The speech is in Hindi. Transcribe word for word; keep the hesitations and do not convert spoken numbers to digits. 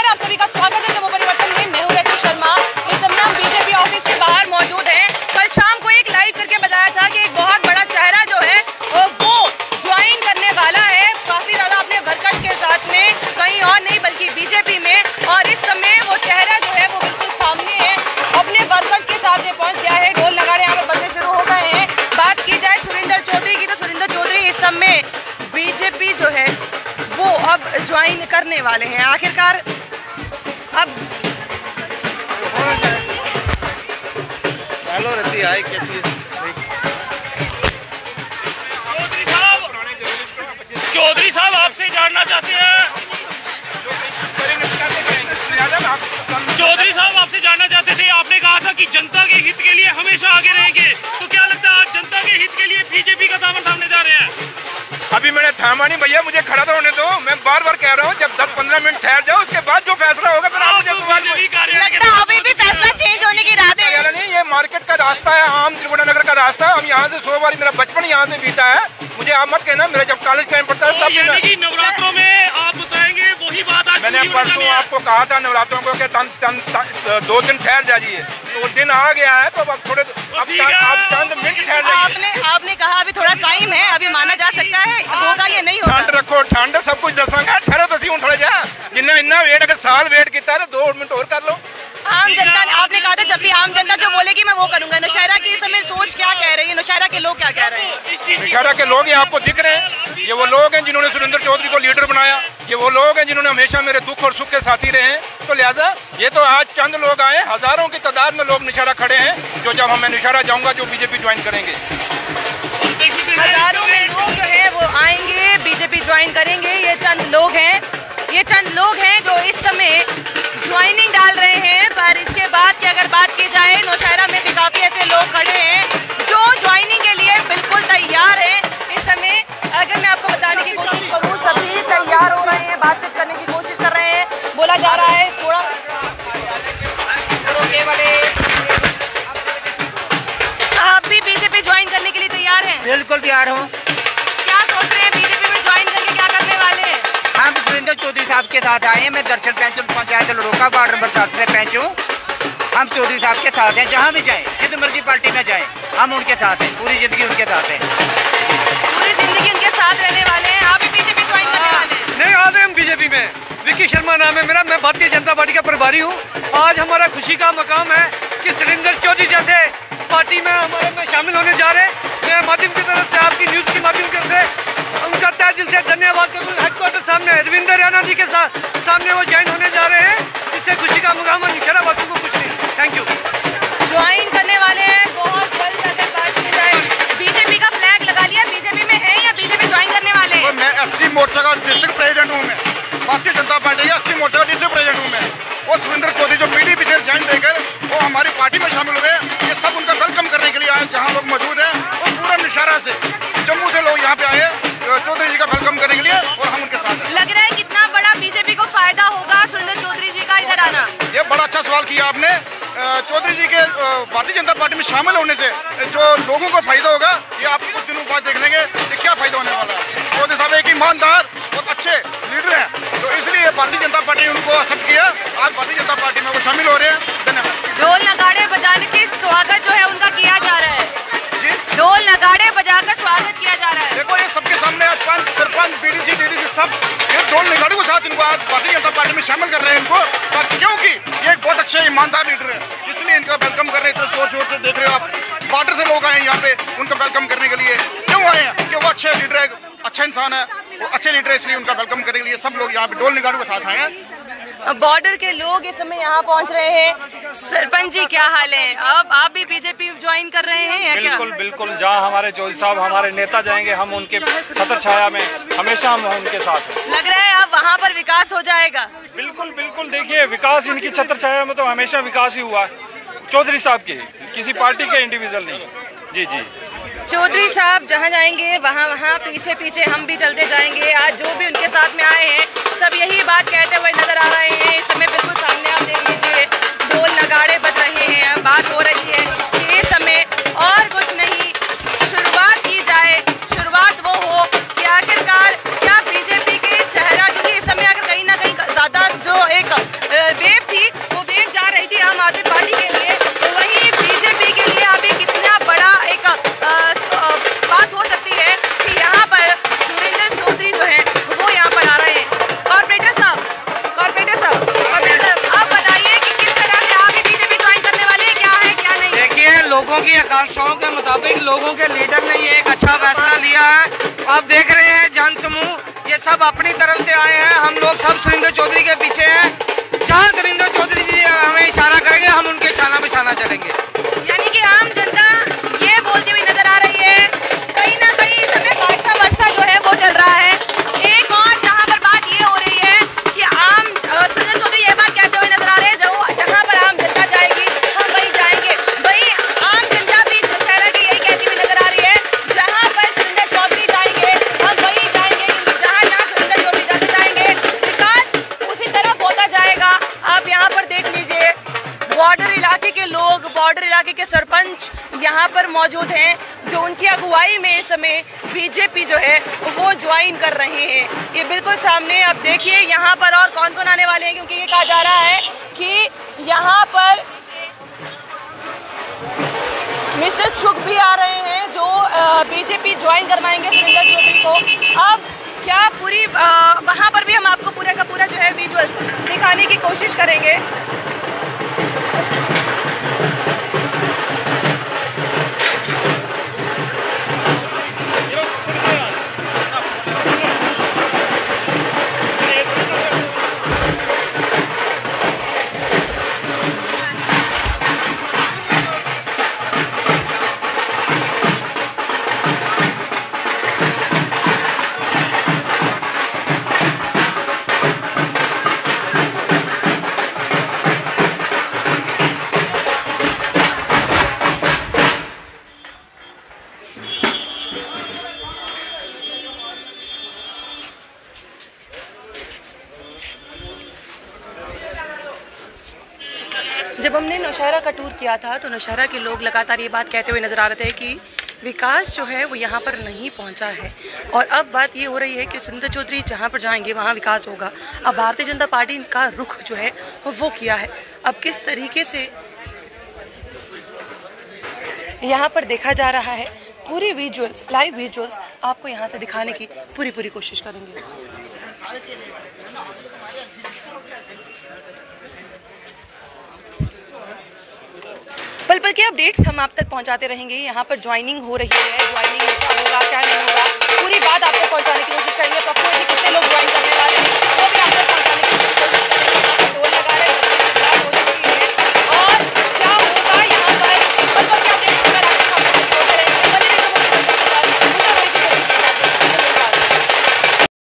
आप सभी का स्वागत है जम्मू परिवर्तन में। मैं हूं रति शर्मा। इस समय हम बीजेपी ऑफिस के बाहर मौजूद हैं। कल शाम को एक लाइव करके बताया था कि एक बहुत बड़ा चेहरा जो है वो ज्वाइन करने वाला है काफी ज्यादा अपने वर्कर्स के साथ में, कहीं और नहीं बल्कि बीजेपी में। और इस समय वो चेहरा जो है वो बिल्कुल सामने है, अपने वर्कर्स के साथ में पहुँच गया है। ढोल नगाड़े यहाँ पर बजने शुरू हो गए हैं। बात की जाए सुरेंद्र चौधरी की तो सुरेंद्र चौधरी इस समय बीजेपी जो है वो अब ज्वाइन करने वाले हैं। आखिरकार अब हेलो रति आई कैसी चौधरी साहब आपसे जानना चाहते हैं चौधरी साहब आपसे जानना चाहते थे, आपने कहा था कि जनता के हित के लिए हमेशा आगे रहेंगे, तो क्या लगता है आज जनता के हित के लिए बीजेपी का दामन थामने जा रहे हैं? अभी मैंने थामा नहीं भैया, मुझे खड़ा तो होने दो। मैं बार बार कह रहा हूँ जब दस पंद्रह मिनट ठहर जाओ उसके बाद जो फैसला होगा फिर आप मुझे लगता है अभी भी फैसला चेंज होने की रात है। नहीं, ये मार्केट का रास्ता है, आम त्रिपुरा नगर का रास्ता। हम यहाँ से सौ बार, मेरा बचपन यहाँ से बीता है। मुझे आप मत कहना, मेरा जब कॉलेज टाइम पड़ता है तब नवरात्रों में आप बताएंगे वही बात आज मैंने परसों आपको कहा था नवरात्रों को कि दो दिन ठहर जाइए, तो दिन आ गया है तो अब थोड़े आप चंद मिनट ठहर जाइए। आपने आपने कहा अभी थोड़ा टाइम है, अभी माना जा सकता है होगा ये नहीं होगा। ठंड रखो, ठंड सब कुछ दसांगा। ठहरो तो हूँ थोड़ा जा, जिन्ना इन्ना वेट अगर साल वेट किया तो दो मिनट और कर लो। आम जनता आपने कहा था जब भी आम जनता जो बोलेगी मैं वो करूंगा। नौशहरा की इस समय सोच क्या कह रही है, नौशहरा के लोग क्या कह रहे हैं? नौशहरा के लोग ये आपको दिख रहे हैं, ये वो लोग हैं जिन्होंने सुरेंद्र चौधरी को लीडर बनाया, ये वो लोग हैं जिन्होंने हमेशा मेरे दुख और सुख के साथी रहे हैं। तो लिहाजा ये तो आज चंद लोग आए, हजारों की तादाद में लोग नौशहरा खड़े हैं जो जब मैं नौशहरा जाऊंगा जो बीजेपी ज्वाइन करेंगे। हजारों में लोग जो है वो आएंगे, बीजेपी ज्वाइन करेंगे। ये चंद लोग हैं, ये चंद लोग हैं जो इस समय ज्वाइनिंग डाल रहे हैं। पर इसके बाद की अगर बात की जाए, नौशहरा में भी काफी ऐसे लोग खड़े हैं जो ज्वाइनिंग के लिए बिल्कुल तैयार हैं। इस समय अगर मैं आपको बताने की कोशिश करूं, सभी तैयार हो रहे हैं, बातचीत करने की कोशिश कर रहे हैं। बोला जा रहा है थोड़ा आप भी बीजेपी ज्वाइन करने के लिए तैयार हैं? बिल्कुल तैयार हूँ। क्या सोच रहे हैं बीजेपी में ज्वाइन करके क्या करने वाले हैं? हम सुरेंद्र चौधरी साहब के साथ आए हैं। मैं दर्शन पेंच पंचायत लड़ोका वार्ड नंबर सात से पेंच हूँ। हम चौधरी साहब के साथ हैं, जहाँ भी जाएं, जिस मर्जी पार्टी में जाएं, हम उनके साथ हैं, पूरी जिंदगी उनके साथ हैं। पूरी जिंदगी उनके साथ रहने वाले हैं। आप भी बीजेपी ज्वाइन करने वाले हैं? नहीं, आज हम बीजेपी में। विकी शर्मा नाम है मेरा, मैं भारतीय जनता पार्टी का प्रभारी हूँ। आज हमारा खुशी का मकाम है कि सुरेंद्र चौधरी जैसे पार्टी में हमारे में शामिल होने जा रहे हैं। मैं माध्यम की तरफ से, आपकी न्यूज के माध्यम से उनका तहे दिल से धन्यवाद करूँ। हेडक्वार्टर सामने रविंद्र रैना जी के साथ सामने वो ज्वाइन होने जा रहे हैं। इससे खुशी का मुकाम है, नौशहरा वासियों को कुछ नहीं। Thank you. ज्वाइन करने वाले हैं बहुत जल्द। अगर बात की जाए, बीजेपी का फ्लैग लगा लिया, बीजेपी में है या बीजेपी ज्वाइन करने वाले हैं? तो मैं अस्सी मोर्चा का डिस्ट्रिक्ट प्रेसिडेंट हूँ। मैं भारतीय जनता पार्टी का अस्सी मोर्चा का डिस्ट्रिक्ट प्रेसिडेंट हूँ मैं। वो सुरेंद्र चौधरी जो पीडीपी से ज्वाइन देकर वो हमारी पार्टी में शामिल हुए, ये सब उनका वेलकम करने के लिए आए। जहाँ लोग मौजूद हैं वो पूरा नौशहरा से, जम्मू से लोग यहाँ पे आए चौधरी जी का वेलकम करने के लिए, और हम उनके साथ हैं। लग रहा है कितना बड़ा बीजेपी को फायदा होगा सुरेंद्र चौधरी जी का इधर आना? ये बड़ा अच्छा सवाल किया आपने। चौधरी जी के भारतीय जनता पार्टी में शामिल होने से जो लोगों को फायदा होगा, ये आप कुछ दिनों बाद देख लेंगे कि क्या फायदा होने वाला है। चौधरी साहब एक ईमानदार और अच्छे लीडर हैं, तो इसलिए भारतीय जनता पार्टी ने उनको एक्सेप्ट किया। आज भारतीय जनता पार्टी में वो शामिल हो रहे हैं। धन्यवाद। ढोल नगाड़े बजाने की स्वागत जो है उनका किया जा रहा है जी, ढोल नगाड़े बजाकर स्वागत किया जा रहा है। देखो ये सबके सामने आज पंच, सरपंच, बीडीसी, डीडीसी सब ये ढोल नगाड़े के साथ इनको आज भारतीय जनता पार्टी में शामिल कर रहे हैं इनको, क्योंकि ये एक बहुत अच्छे ईमानदार लीडर है, इसलिए इनका वेलकम कर रहे हैं। जोर शोर से देख रहे हो आप, बॉर्डर से लोग आए हैं यहाँ पे उनका वेलकम करने के लिए। क्यों आए हैं? क्योंकि वो अच्छे लीडर है, अच्छा इंसान है, वो अच्छे लीडर है, इसलिए उनका वेलकम करने के लिए सब लोग यहाँ पे ढोल नगाड़ों के साथ आए हैं। बॉर्डर के लोग इस समय यहाँ पहुँच रहे हैं। सरपंच जी क्या हाल है? अब आप भी बीजेपी ज्वाइन कर रहे हैं या क्या? बिल्कुल बिल्कुल, जहाँ हमारे चौधरी साहब हमारे नेता जाएंगे हम उनके छत्र छाया में हमेशा हम उनके साथ हैं। लग रहा है अब वहाँ पर विकास हो जाएगा? बिल्कुल बिल्कुल, देखिए विकास इनकी छत्र छाया में तो हमेशा विकास ही हुआ है, चौधरी साहब के, किसी पार्टी के इंडिविजुअल नहीं। जी जी, चौधरी साहब जहाँ जाएंगे वहाँ वहाँ पीछे पीछे हम भी चलते जाएंगे। आज जो भी उनके साथ में आए हैं सब यही बात कहते हुए नजर आ रहे हैं। इस समय बिल्कुल सामने आप देख लीजिए, ढोल नगाड़े बज रहे हैं, बात हो रही है कि इस समय और कुछ नहीं, शुरुआत की जाए। शुरुआत वो हो कि आखिरकार क्या बीजेपी के चेहरा, क्योंकि इस समय अगर कहीं ना कहीं ज्यादा जो एक लोगों की आकांक्षाओं के मुताबिक लोगों के लीडर ने ये एक अच्छा फैसला लिया है। आप देख रहे हैं जन समूह ये सब अपनी तरफ से आए हैं, हम लोग सब सुरेंद्र चौधरी के पीछे हैं। जहाँ सुरेंद्र चौधरी जी हमें इशारा करेंगे हम उनके छाना बिछाना चलेंगे। यानी कि आम जनता ये बोलती हुई नजर आ रही है, कहीं ना कहीं इस समय बादशाह वर्षा जो है वो चल रहा है। एक और जहाँ पर बात ये हो रही है कि आम सुरेंद्र चौधरी ये बात कहते हुए नजर आ रहे हैं, जो जहाँ पर आम जनता जाएगी हम वहीं जाएंगे। वहीं आम जनता भी दशहरा की यही कहती हुई नजर आ रही है, जहाँ पर सुरेंद्र चौधरी जाएंगे हम वहीं जाएंगे। जहाँ जहाँ सुरेंद्र चौधरी जाते जाएंगे विकास उसी तरफ होता जाएगा। आप यहाँ पर देख लीजिए बॉर्डर इलाके के लोग, बॉर्डर इलाके के सरपंच यहाँ पर मौजूद हैं, जो उनकी अगुवाई में इस समय बीजेपी जो है वो ज्वाइन कर रहे हैं। ये बिल्कुल सामने अब देखिए यहाँ पर और कौन कौन आने वाले हैं, क्योंकि ये कहा जा रहा है कि यहाँ पर मिस्टर चुग भी आ रहे हैं जो बीजेपी ज्वाइन करवाएंगे सुरेंद्र चौधरी को। अब क्या पूरी वहाँ पर भी हम आपको पूरा का पूरा जो है विजुअल्स दिखाने की कोशिश करेंगे। जब हमने नौशहरा का टूर किया था तो नौशहरा के लोग लगातार ये बात कहते हुए नजर आ रहे थे कि विकास जो है वो यहाँ पर नहीं पहुँचा है, और अब बात ये हो रही है कि सुरेंद्र चौधरी जहाँ पर जाएंगे वहाँ विकास होगा। अब भारतीय जनता पार्टी का रुख जो है वो किया है, अब किस तरीके से यहाँ पर देखा जा रहा है, पूरी विजुअल्स लाइव विजुअल्स आपको यहाँ से दिखाने की पूरी पूरी कोशिश करेंगे। पल पल के अपडेट्स हम आप तक पहुंचाते रहेंगे। यहाँ पर ज्वाइनिंग हो रही है, ज्वाइनिंग में क्या होगा क्या नहीं होगा पूरी बात आपको पहुंचाने की कोशिश करेंगे।